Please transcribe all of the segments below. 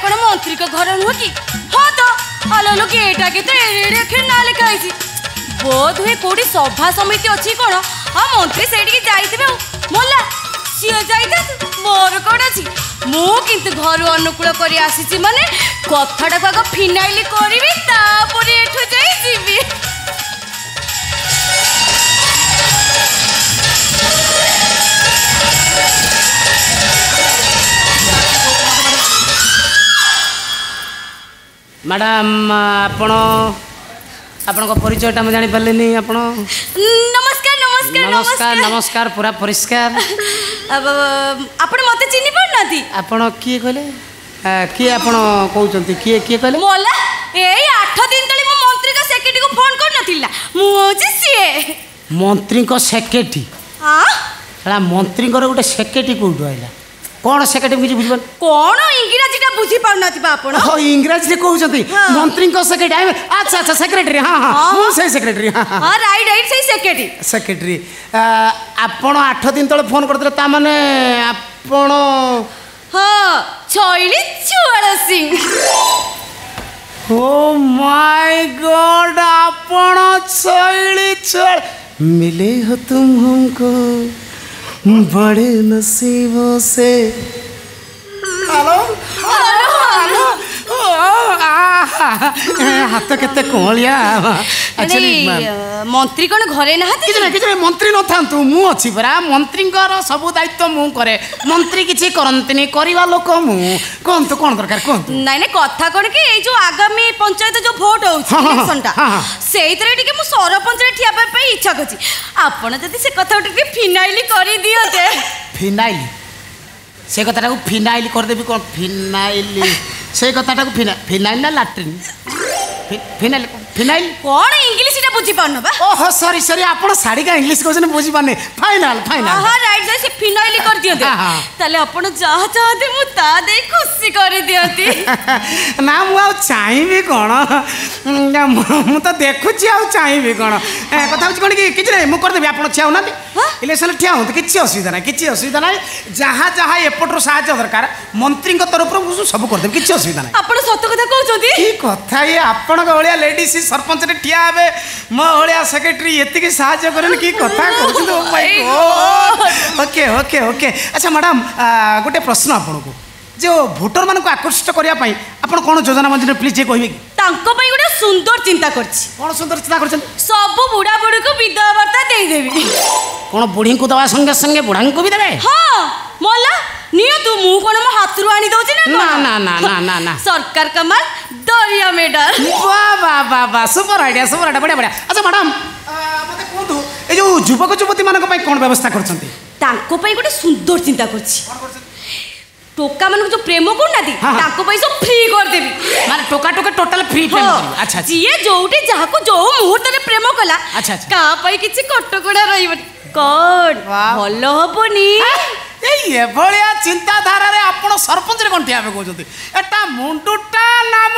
कौन मंत्री का घर नुह कि हाँ तो आलो गेट आगे तो एड़े ना लिखा है बोध हुए कोड़ी सभा समिति अच्छी कौन हाँ मंत्री से जाइए मोला सी जाइए मोर कौन अच्छी मु किंतु घर अनुकूल कर आसी माने कथाटा को आग फिनाइल करी तापर एठू जाई जीवी मैडम आपण परिचयटा मुझे जानी पारे आपण नमस्कार नमस्कार नमस्कार नमस्कार पूरा परिष्कार आपण मते चिन्हि पड़नाती आपण किए कहले किए आपण कहउचंती किए किए कहले मोला एई 8 दिन तले मो मंत्री का सेक्रेटरी को फोन कर नथिला मु होची सिए मंत्री को सेक्रेटरी हां हला मंत्री को गोटे सेक्रेटरी कोठु आइला कौन सेक्रेटरी मुझे बुझबन कौन इंग्रजीटा बुझी पाउनाती आपण हो इंग्रजी रे कहउचंती मंत्री को सेक्रेटरी अच्छा अच्छा सेक्रेटरी हां हां मु सही सेक्रेटरी हां हां राइट राइट सही सेक्रेटरी सेक्रेटरी आपण 8 दिन तले फोन करतले ता माने आपण हां छैली छुआल सिंह ओ माय गॉड आपण छैली छुआल मिले हो तुम हमको बड़े नसीबों से हेलो हेलो हाथ केते कोलिया एक्चुअली मंत्री कोन घरे ना किछ मंत्री न थांतु मु अछि परा मंत्री कर सब दायित्व मु करे मंत्री किछि करंतनी करिवा लोक मु कोन तो कोन दरकार कोन नहीं नहीं कथा कोन कि ए जो आगामी पंचायत जो वोट हो इलेक्शनटा सेइतरे टिके मु सरपंच रे ठिया पे इच्छा करछि आपण जदी से कथा टिके फिनाइल करी दियोते फिनाइल से कथाटा को फिनाइल कर देबी कोन फिनाइल से कथाटा को फिनाइल ना लैट्रिन फिनाइल फिनाइल कौन इंग्लिश टा बुझी पाउन बा ओहो सॉरी सॉरी आपण साड़ी का इंग्लिश कहछन बुझी पाने फाइनल फाइनल हां राइट से फिनाइल कर दियते ताले आपण जहा चाहते मु ता दे खुशी कर दियती ना मु आ चाहबी कोन मु तो देखुची आ चाहबी कोन कथा होची कोन कि किछ नै मु कर देबी आपण छियाउ ना इलेक्शन ठिया हो किछि असुविधा ना जहा जहा एपटरो साहाय्य दरकार मंत्री को तरफ मु सब कर देबी किछि असुविधा ना आपण सत्य कथा कहउछोती की कथा ये आपण का ओलिया लेडीज सरपंच रे ठिया हेबे मो ओलिया सेक्रेटरी एतिकी साहाय्य करन की कथा कहउछ oh my god okay okay okay अच्छा मैडम गोटे प्रश्न आपण को जो वोटर मान को आकर्षित करिया पई आपण कोन योजना मंजूर प्लीज जे कहबे तांको पई गोटे सुंदर चिंता करछि कोन सुंदर चिंता करछन सब बुढ़ा बुढ़ी को विधवा भत्ता दे देबी कोन बुढ़ी को दवा संगे संगे बुढ़ा को भी देबे हां मोला नियो तू मु कोन म हाथ रु आनी दोछि ना ना ना ना ना ना सरकार कमाल दरिया मेडल वाह वाह वाह वाह सुपर आइडिया बढ़िया बढ़िया अच्छा मैडम मते कोंतु ए जो युवक युवती मान को पई कोन व्यवस्था करछंती तांको पई गोटे सुंदर चिंता करछि कोन करछंती टोका मन जो प्रेम करनाती तांको पई सब फ्री कर देबी माने टोका टोका टोटल फ्री प्रेम करबी अच्छा जिए जोटी जाहाको जो मुहूर्त रे प्रेम कला अच्छा का पई किछि कटकड़ा रहिबनी कोन भलो हबनी ये भलिया चिंताधारा रे आपण सरपंच रे कोन ठियाबे कहउछथि एटा मुंडुटा नाम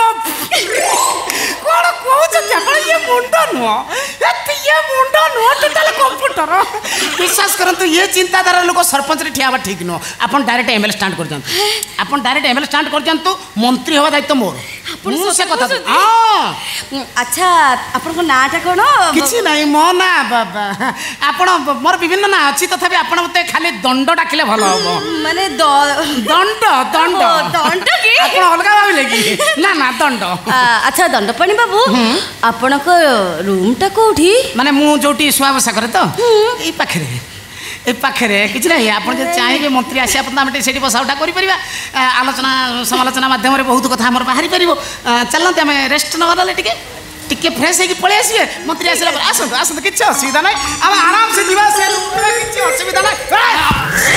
कोन कहउछथि आपण ये मुंडो नो ये मुंडो नो टोटल कंप्यूटर विश्वास करंतु ये चिंताधारा लोक सरपंच रे ठियाबा ठीक नो आपण डायरेक्ट एमएल स्टैंड कर जंतु आपण डायरेक्ट एमएल स्टैंड कर जंतु मंत्री होवा दायित्व मोर मु से कथा हां अच्छा आपण को नाटा कोन किछि नाही मो ना बाबा आपण मोर विभिन्न ना अछि तथापि आपण मते खाली दंड डाकिले भलो हबो माने दंड दंड दंड की आपण अलगा भाबी लेगी ना ना दंड अच्छा दंड पानी बाबू आपण को रूम टा कोठी माने मु जोटी सुआ बसा करे तो ए पाखरे किछ नाही आपण जे चाहिबे मंत्री आसी आपण हम सेठी बसाउटा करि परिबा आलोचना समालोचना माध्यम रे बहुत कथा हमर बाहरी परिबो चलनते हम रेस्ट नवाले टिके फ्रेश है कि पळे आसीए मंत्री आसीला पर आसंत किछ असुविधा नाही हम आराम से दिवा से किछ असुविधा नाही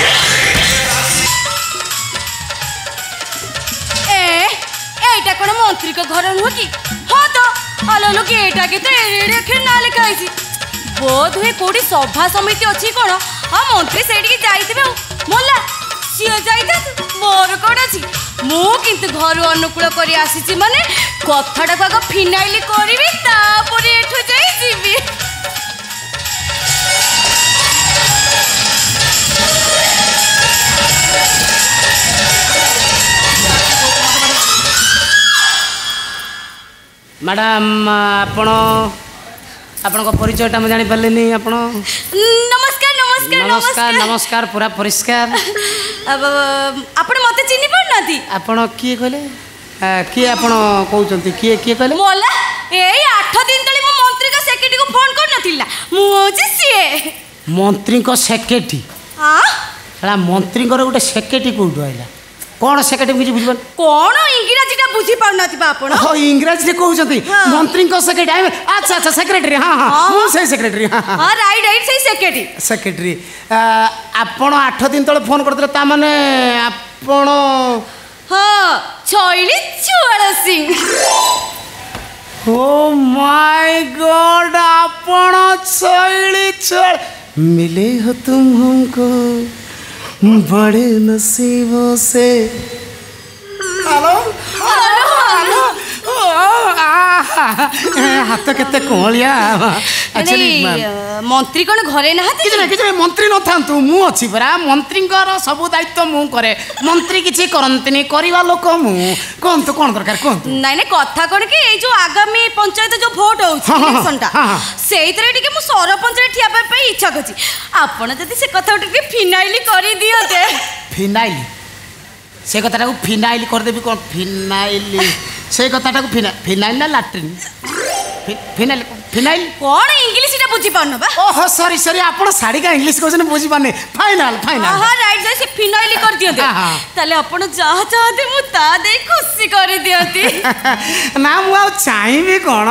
एटा कोन मंत्री को घर नुह कि हां तो आलो लोग एटा के तो एड़े ना लिखा है बोध हुए कोडी सभा समिति अच्छी कोन हां मंत्री सेठी जाइए मोला सी जाइए मोर कौन अच्छी मु किंतु घर अनुकूल कर आसी माने कथाटा को आग फिनाइल करी तापर एठू जाई जीवी मैडम आपण आपणको परिचयटा मुझे जापारे आपण नमस्कार नमस्कार नमस्कार नमस्कार पूरा परिष्कार आपण मते चिन्हि पड़नाती आपण किए कहले किए आपण कहउचंती किए किए कहले मोला एई 8 दिन तले मो मंत्री का सेक्रेटरी को फोन कर नथिला मु होची सिए मंत्री को सेक्रेटरी हां साला मंत्री को गोटे सेक्रेटरी कोठु आइला कौन सेक्रेटरी किछ बुझबन कौन इंग्रजीटा बुझी पाउनाती बा आपण हो इंग्रजी रे कहउचंती मंत्री को सेक्रेटरी अच्छा अच्छा सेक्रेटरी हां हां मु से सेक्रेटरी हां हां राइट राइट सही सेक्रेटरी सेक्रेटरी आपण 8 दिन तले फोन करतले ता माने आपण हां छैली छुआल सिंह ओ माय गॉड आपण छैली छुआल मिले हो तुम हमको बड़े नसीबों से हेलो हेलो हाथ केते कोलिया एक्चुअली मंत्री कोन घरे नहाती किछ मंत्री न थांतु मु अछि परा मंत्री सब दायित्व मु करे मंत्री किछि करंतनी करिवा लोक मु कोन दरकार कोन नाइ नाइ कथा कोन कि ए जो आगामी पंचायत जो वोट होउछि इलेक्शनटा सेइतरे टिके मु सरपंच रे ठिया पे इच्छा करछि आपण जदी से कथा टिके फिनाइल करि दियते फिनाइल से कथाटा को फिनाइल कर देबी कोन फिनाइल से कथाटा को फिनाइल ना लैट्रिन फिनाइल फिनाइल कौन इंग्लिश टा बुझी पाउन बा ओहो सॉरी सॉरी आपण साडी का इंग्लिश कहछन बुझी पाने फाइनल फाइनल हां राइट से फिनाइल कर दियते ताले आपण जहा चाहते मु ता दे खुशी कर दियती ना मु आ चाहबी कोन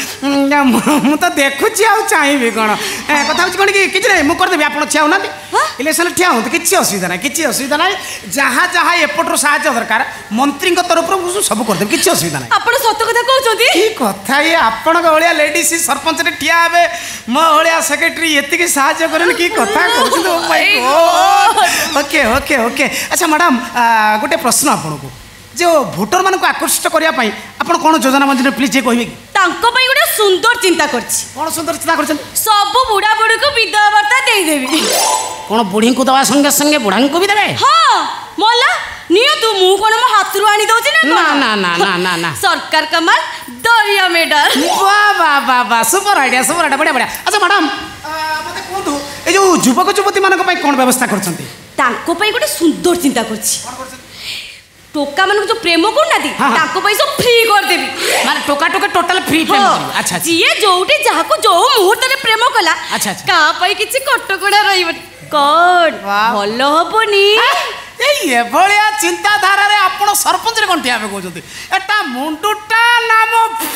मु तो देखुची आ चाहबी कोन कथा होची कोन कि किछ नै मु कर देबी आपण छाउ ना इलेक्शन ठिया हो किछि असुविधा नै जहा जहा एपटरो साहाय्य दरकार मंत्री को तरफ रो सब कर देबी किछि असुविधा नै आपण सत्य कथा कहउछोती की कथा ये आपण को ओलिया लेडीज सरपंच रे ठिया हेबे मो ओलिया सेक्रेटरी एतिकी साहाय्य करन की कथा कहउछु oh my god okay okay okay अच्छा मैडम गोटे प्रश्न आपण को जो वोटर मान को आकर्षित करिया पई आपण कोन योजना मंजूर प्लीज जे कहबे तांको पई गोटे सुंदर चिंता करछि कोन सुंदर चिंता करछन सब बुढ़ा बुढ़ी को विधवा भत्ता दे देबी कोन बुढ़ी को दवा संगे संगे बुढ़ा को भी देबे हां मोला नियो तू मु कोन म हाथ रु आनी दउछि ना ना ना ना ना ना सरकार कमाल दरिया मेडल वाह वाह वाह वाह सुपर आइडिया बढ़िया बढ़िया अच्छा मैडम मते कोंतु ए जो युवक युवती मान को पई कोन व्यवस्था करछंती तांको पई गोटे सुंदर चिंता करछि कोन करछंती टोका मन जो प्रेम करनाती तांको पैसा फ्री कर देबी माने टोका टोका टोटल फ्री प्रेम करबी अच्छा जिए जोटी जाको जो मुहूर्त रे प्रेम कला अच्छा का पई किछि कटकोडा रहिबनी कोड भलो हबनी ये भलिया चिंताधारा रे आपण सरपंच रे कोन ठिया बे कहउछथि एटा मुंडुटा नाम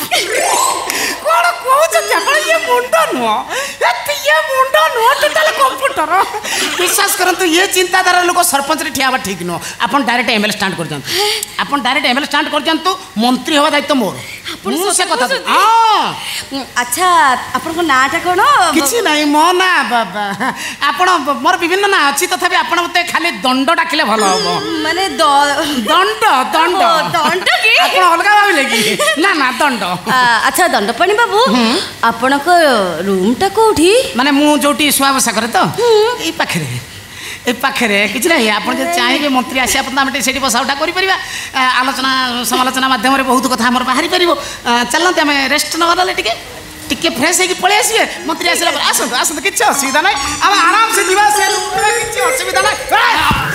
कोन कहउछथि आपण ये मुंडो नो एति ये मुंडो नो टोटल कंप्यूटर विश्वास करंतु ये चिंताधारा लोक सरपंच रे ठिया बा ठीक नो आपण डायरेक्ट एमएल स्टार्ट कर जंतु आपण डायरेक्ट एमएल स्टार्ट कर जंतु मंत्री होवा दायित्व मोर आपण से कथा हां अच्छा आपण को नाटा कोन किछि नाही मो ना बाबा आपण मोर विभिन्न ना अछि तथापि आपण मते खाली दंड डाकिले भलो हो माने दंड दंड दंड की आपण अलगा भाबिले कि ना ना दंड अच्छा दंडपाणी बाबू आपण को रूम टा कोठी माने मु जोटी सुआ बसा करे तो ए पाखरे किछ नाही आपण जे चाहेबे मंत्री आसी आपण हम सेठी बसाउटा करि परिबा आलोचना समालोचना माध्यम रे बहुत कथा हमर बाहरी परिबो चलनते हम रेस्ट न वाला टिके टिके फ्रेश है कि पळे आसीए मंत्री आसीला आसंत आसंत किछ असुविधा नाही हम आराम से दिवा से किछ असुविधा नाही